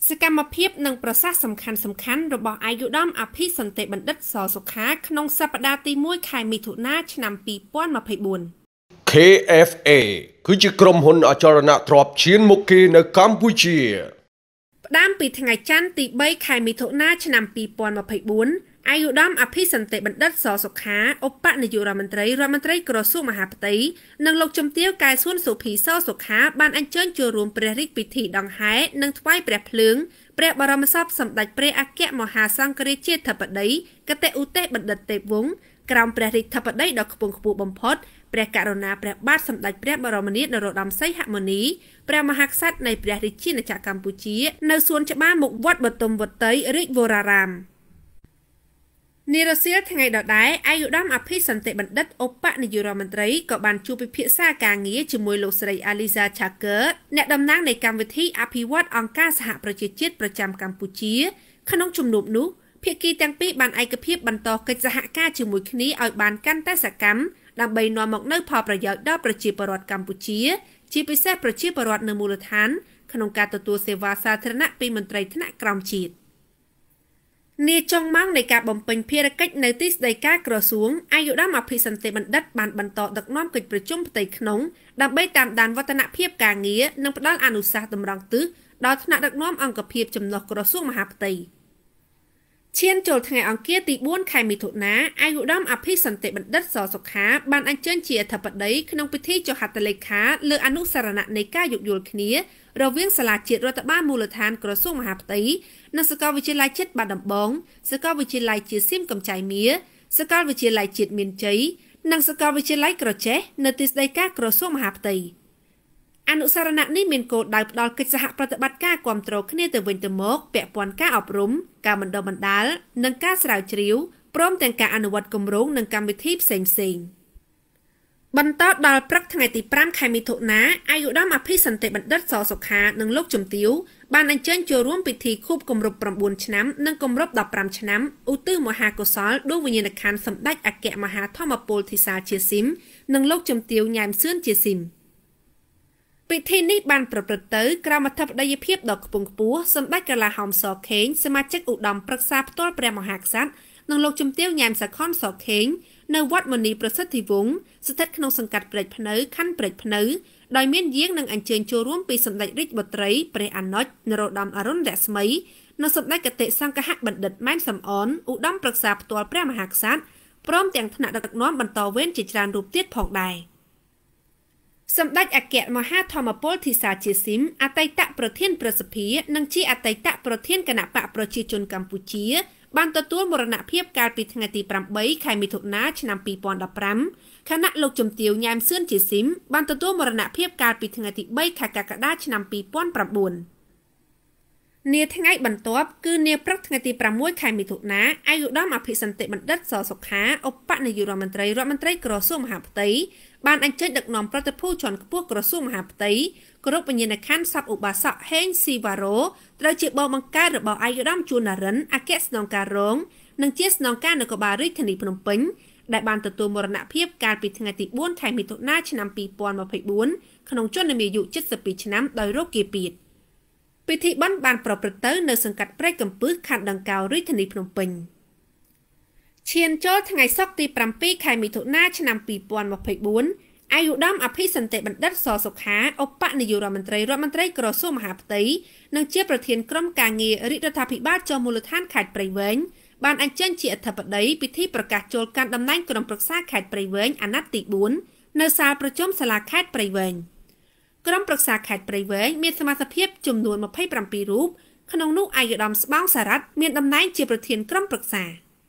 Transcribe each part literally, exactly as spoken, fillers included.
សកម្មភាពនិងប្រសាសន៍សំខាន់សំខាន់របស់អាយុដំអភិសន្តិបណ្ឌិតសសុខាក្នុងសប្តាហ៍ទីមួយខែមិថុនាឆ្នាំពីរពាន់ម្ភៃបួនខេ អេហ្វ เอ គឺជាក្រុមហ៊ុនអចលនទ្រព្យឈានមុខគេនៅកម្ពុជាផ្ដើមពីថ្ងៃច័ន្ទទីបីខែមិថុនាឆ្នាំពីរពាន់ម្ភៃបួនអាយុដំអភិសន្តិបណ្ឌិតសសុខាឧបនាយករដ្ឋមន្ត្រីរដ្ឋមន្ត្រីក្រសួងមហាផ្ទៃនិងលោកជំទាវកែសួនសុភីសសុខាបានអញ្ជើញចូលរួមព្រះរាជពិធីដង្ហែនិងថ្វាយព្រះភ្លើងព្រះបរមសពសម្ដេចព្រះអគ្គមហាសង្ឃរាជាធិបតីកតេឧទេសបណ្ឌិតទេពវង្សក្រោមព្រះរាជធិបតីដ៏ខ្ពង់ខ្ពស់បំផុតព្រះករុណាព្រះបាទសម្ដេចព្រះបរមនាថនរោត្តមសីហមុនីព្រះមហាក្សត្រនៃព្រះរាជាណាចក្រកម្ពុជានៅសួនច្បារមុខវត្តបទុមវតីរាជវរារាមនារសៀលថ្ងៃដដែលអាយុដំអភិសន្តិបណ្ឌិតឧបនាយករដ្ឋមន្ត្រីក៏បានជួបពិភាក្សាការងារជាមួយលោកស្រី Aliza Chaker អ្នកតំណាងនៃកម្មវិធីអភិវឌ្ឍអង្គការសហប្រជាជាតិប្រចាំកម្ពុជាក្នុងជំនួបនោះភាគីទាំងពីរបានឯកភាពបន្តកិច្ចសហការជាមួយគ្នាឲ្យបានកាន់តែសកម្មដើម្បីនាំមកនូវផលប្រយោជន៍ដល់ប្រជាពលរដ្ឋកម្ពុជាជាពិសេសប្រជាពលរដ្ឋនៅមូលដ្ឋានក្នុងការទទួលសេវាសាធារណៈពីមន្ត្រីថ្នាក់ក្រោមជាតិនាចុងម៉ោងនៃការបំពេញភារកិច្ចនៅទីស្តីការក្រសួងអាយុដំអភិសន្តិបណ្ឌិតបានបន្តដឹកនាំកិច្ចប្រជុំផ្ទៃក្នុងដើម្បីតាមដានវឌ្ឍនភាពការងារនិងផ្ដល់អនុសាសន៍តម្រង់ទិសដល់ថ្នាក់ដឹកនាំអង្គភាពចំណុះក្រសួងមហាផ្ទៃឈានចូលថ្ងៃអង្គារទីបួនខែមិថុនាអាយុដំអភិសន្តិបណ្ឌិតសសុខាបានអញ្ជើញជាអធិបតីក្នុងពិធីចុះហត្ថលេខាលើអនុស្សរណៈនៃការយោគយល់គ្នារវាងសាលាជាតិរដ្ឋបាលមូលដ្ឋានក្រសួងមហាផ្ទៃនិងសាកលវិទ្យាល័យជាតិបាត់ដំបងសាកលវិទ្យាល័យជាសៀមកំចៃមៀសាកលវិទ្យាល័យជាតិមានជ័យនិងសាកលវិទ្យាល័យក្រចេះនៅទីស្តីការក្រសួងមហាផ្ទៃអនុស្សរណៈនេះមានគោលដៅផ្ដល់កិច្ចសហប្រតិបត្តិការគាំទ្រគ្នាទៅវិញទៅមកពាក់ព័ន្ធការអប់រំការបណ្ដុះបណ្ដាលនិងការស្រាវជ្រាវព្រមទាំងការអនុវត្តគម្រោងនិងកម្មវិធីផ្សេងៗបន្តដល់ព្រឹកថ្ងៃទីប្រាំខែមិថុនាអាយុដំអភិសន្តិបណ្ឌិតសសុខានិងលោកជំទាវបានអញ្ជើញចូលរួមពិធីខួបគម្រប់៩ឆ្នាំនិងគម្រប់ដប់ប្រាំឆ្នាំឧទ្ទិសមហាកុសលដួងវិញ្ញាណក្ខន្ធសម្ដេចអគ្គមហាធម្មពលធីសាជាស៊ីមនិងលោកជំទាវញ៉ែមសឿនជាស៊ីមពិធីនេះបានប្រព្រឹត្តទៅក្រោមអធិបតីភាពដ៏ខ្ពង់ខ្ពស់សម្ដេចកាឡាហោមសខេងសមាជិកឧត្តមប្រឹក្សាផ្ទាល់ព្រះមហាក្សត្រនិងលោកជំទាវញ៉ែមសាខនសខេងនៅវត្តមនីប្រសិទ្ធិវង្សស្ថិតក្នុងសង្កាត់ព្រែកភ្នៅខណ្ឌព្រែកភ្នៅដោយមានយាងនឹងអញ្ជើញចូលរួមពីសម្ដេចរាជបុត្រីព្រះអនុជនរោត្តមអរុណរស្មីនិងសម្ដេចគតិសង្ឃហបណ្ឌិតម៉ែនសំអនឧត្តមប្រឹក្សាផ្ទាល់ព្រះមហាក្សត្រព្រមទាំងថ្នាក់ដឹកនាំបន្តវេនជាច្រើនរូបទៀតផងដែរសម្ដេចអគ្គមហាធម្មពលធីសាជាស៊ីមអតីតប្រធានប្រសិទ្ធិនិងជាអតីតប្រធានគណៈបកប្រជាជនកម្ពុជាបានទទួលមរណភាពកាលពីថ្ងៃទីប្រាំបីខែមិថុនាឆ្នាំពីរពាន់ដប់ប្រាំខណៈលោកជំទាវញ៉ែមសឿនជាស៊ីមបានទទួលមរណភាពកាលពីថ្ងៃទីបីខែកក្កដាឆ្នាំពីរពាន់ប្រាំបួននាថ្ងៃបន្ទាប់គឺនាព្រឹកថ្ងៃទីប្រាំមួយខែមិថុនាអាយុដំអភិសន្តិបណ្ឌិតសសុខាឧបនាយករដ្ឋមន្ត្រីរដ្ឋមន្ត្រីក្រសួងមហាផ្ទៃបានអញ្ជើញដឹកនាំប្រតិភូជាន់ខ្ពស់ក្រសួងមហាផ្ទៃគោរពវិញ្ញាណក្ខន្ធសពឧបាសកហេងស៊ីវ៉ារ៉ូត្រូវជាបងបង្កើតរបស់អាយុដំជួនណារិនអគ្គស្នងការរងនិងជាស្នងការនគរបាលរាជធានីភ្នំពេញដែលបានទទួលមរណភាពកាលពីថ្ងៃទីបួនខែមិថុនាឆ្នាំពីរពាន់ម្ភៃបួនក្នុងជន្មាយុជិតសិបពីរឆ្នាំដោយរោគគាពៀតពិធីបុណ្យបានប្រព្រឹត្តទៅនៅសង្កាត់ព្រែកកំពឹសខណ្ឌដង្កោរាជធានីភ្នំពេញឈានចូលថ្ងៃសុក្រទីប្រាំពីរខែមិថុនាឆ្នាំពីរពាន់ម្ភៃបួនអាយុដំអភិសន្តិបណ្ឌិតសសុខាឧបនាយករដ្ឋមន្ត្រីរដ្ឋមន្ត្រីក្រសួងមហាផ្ទៃនិងជាប្រធានក្រុមការងាររាជរដ្ឋាភិបាលចុះមូលដ្ឋានខេត្តព្រៃវែងបានអញ្ជើញជាអធិបតីពិធីប្រកាសចូលកាន់តំណែងក្រុមប្រឹក្សាខេត្តព្រៃវែងអាណត្តិទីបួននៅសាលប្រជុំសាលាខេត្តព្រៃវែងក្រុមប្រឹក្សាខេត្តព្រៃវែងមានសមាជិកចំនួនម្ភៃប្រាំពីររូបក្នុងនោះអាយុដំស្បោងសារ៉ាត់មានតំណែងជាប្រធានក្រុមប្រឹក្សា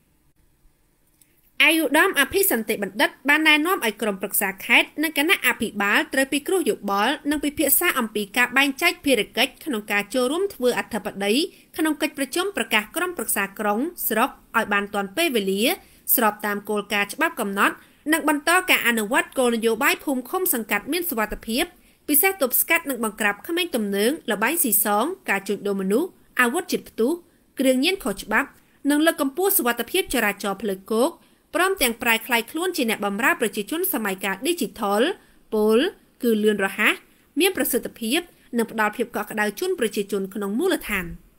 អាយុដំអភិសន្តិបណ្ឌិតបានណែនាំឲ្យក្រុមប្រឹក្សាខេត្តនិងគណៈអភិបាលត្រូវពិគ្រោះយោបល់និងពិភាក្សាអំពីការបែងចែកភារកិច្ចក្នុងការចូលរួមធ្វើអធិបតីក្នុងកិច្ចប្រជុំប្រកាសក្រុមប្រឹក្សាក្រុងស្រុកឲ្យបានទាន់ពេលវេលាស្របតាមគោលការណ៍ច្បាប់កំណត់និងបន្តការអនុវត្តគោលនយោបាយភូមិឃុំសង្កាត់មានសុវត្ថិភាពពិសេសទប់ស្កាត់និងបង្ក្រាបក្មេងទំនើងល្បែងស៊ីសងការជួញដូរមនុស្សអាវុធជាតិផ្ទុះគ្រឿងញៀនខុសច្បាប់និងលើកកម្ពស់សុវត្ថិភាពចរាចរណ៍ផ្លូវគោកព្រមទាំងប្រែក្លាយខ្លួនជាអ្នកបម្រើប្រជាជនសម័យកាល Digital ពលគឺលឿនរហ័សមានប្រសិទ្ធភាពនិងផ្ដល់ភាពកក់ក្ដៅជូនប្រជាជនក្នុងមូលដ្ឋាន។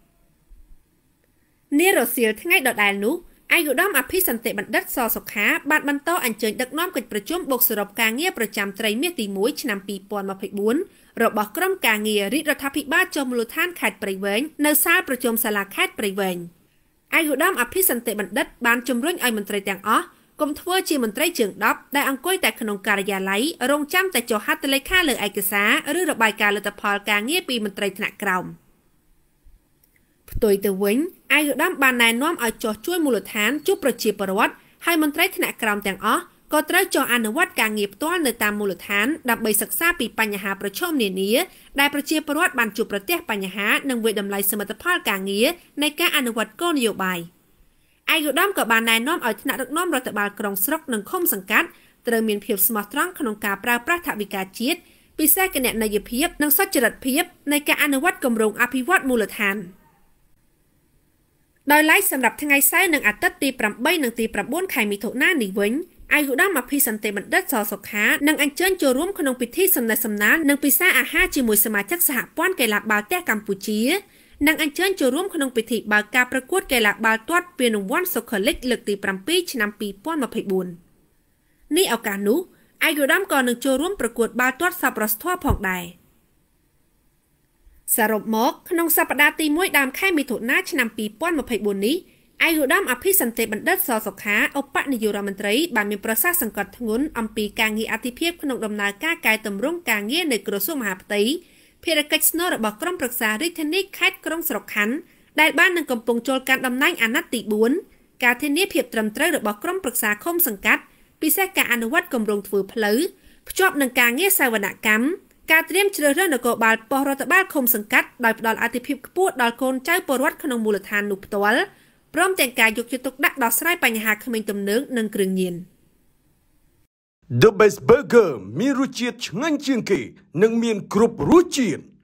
នារសៀលថ្ងៃដដែលនោះឯកឧត្តមអភិសន្តិបណ្ឌិតសសុខាបានបន្តអញ្ជើញដឹកនាំកិច្ចប្រជុំបូកសរុបការងារប្រចាំត្រីមាសទីមួយឆ្នាំពីរពាន់ម្ភៃបួនរបស់ក្រុមការងាររាជរដ្ឋាភិបាលចុះមូលដ្ឋានខេត្តព្រៃវែងនៅសាលប្រជុំសាលាខេត្តព្រៃវែងឯកឧត្តមអភិសន្តិបណ្ឌិតបានជំរុញឲ្យមន្ត្រីទាំងអស់កុំធ្វើជាមន្ត្រីជើងដប់ដែលអង្គុយតែក្នុងការិយាល័យរងចាំតែចុះហត្ថលេខាលើឯកសារឬរបាយការណ៍លទ្ធផលការងារពីមន្ត្រីថ្នាក់ក្រោមផ្ទុយទៅវិញឯកឧត្តមបានណែនាំឲ្យចុះជួយមូលដ្ឋានជួបប្រជាពលរដ្ឋហើយមន្ត្រីថ្នាក់ក្រោមទាំងអស់ក៏ត្រូវចុះអនុវត្តការងារផ្ទាល់នៅតាមមូលដ្ឋានដើម្បីសិក្សាពីបញ្ហាប្រឈមនានាដែលប្រជាពលរដ្ឋបានជួបប្រទះបញ្ហានិងវិតម្លៃសមិទ្ធផលការងារនៃការអនុវត្តគោលនយោបាយឯកឧត្តមក៏បានណែនាំឲ្យថ្នាក់ដឹកនាំរដ្ឋបាលក្រុងស្រុកនិងឃុំសង្កាត់ត្រូវមានភាពស្មោះត្រង់ក្នុងការប្រើប្រាស់ថវិកាជាតិពិសេសគណនេយ្យភាពនិងសុចរិតភាពនៃការអនុវត្តគម្រោងអភិវឌ្ឍមូលដ្ឋានដោយឡែកសម្រាប់ថ្ងៃសៅរ៍និងអាទិត្យទីប្រាំបីនិងទីប្រាំបួនខែមិថុនានេះវិញឯកឧត្តមអភិសន្តិបណ្ឌិតសសុខានឹងអញ្ជើញចូលរួមក្នុងពិធីសំណេះសំណាលនិងពិសាអាហារជាមួយសមាជិកសហព័ន្ធកីឡាបាល់ទះកម្ពុជានិងអញ្ជើញចូលរួមក្នុងពិធីបើកការប្រកួតកីឡាបាល់ទាត់ពានរង្វាន់សុខលិកលើកទីប្រាំពីរឆ្នាំពីរពាន់ម្ភៃបួននេះឱកាសនោះឯកឧត្តមក៏នឹងចូលរួមប្រកួតបាល់ទាត់សប្បុរសធម៌ផងដែរសរុបមកក្នុងសប្តាហ៍ទីមួយដើមខែមិថុនាឆ្នាំពីរពាន់ម្ភៃបួននេះឯកឧត្តមអភិសន្តិបណ្ឌិតសសុខាឧបនាយករដ្ឋមន្ត្រីបានមានប្រសាសន៍សង្កត់ធ្ងន់អំពីការងារអធិភាពក្នុងដំណើរការកែតម្រង់ការងារនៅក្រសួងមហាផ្ទៃភារកិច្ចស្នូលរបស់ក្រុមប្រឹក្សារាជធានីខេត្តក្រុងស្រុកខណ្ឌដែលបាននឹងកំពុងចូលកាន់តំណែងអាណត្តិទីបួនការធានាភាពត្រឹមត្រូវរបស់ក្រុមប្រឹក្សាឃុំសង្កាត់ពិសេសការអនុវត្តគម្រោងធ្វើផ្លូវភ្ជាប់នឹងការងារសាវនកម្មការត្រៀមជ្រើសរើសនគរបាលប៉ុស្តិ៍រដ្ឋបាលឃុំសង្កាត់ដោយផ្ដល់អាទិភាពខ្ពស់ដល់កូនចៅពលរដ្ឋក្នុងមូលដ្ឋាននោះផ្ទាល់ព្រមទាំងការយកចិត្តទុកដាក់ដោះស្រាយបញ្ហាក្មេងទំនើងនិងគ្រឿងញៀន The Best Burger មានរសជាតិឆ្ងាញ់ជាងគេនិងមានគ្រប់រសជាតិ